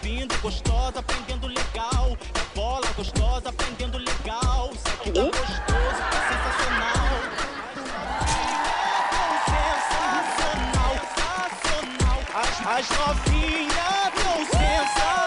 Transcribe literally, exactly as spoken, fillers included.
subindo, gostosa, aprendendo legal. É bola gostosa, aprendendo legal. Isso aqui tá gostoso, tá sensacional. Sensacional, sensacional. As, as novinhas tão sensacional.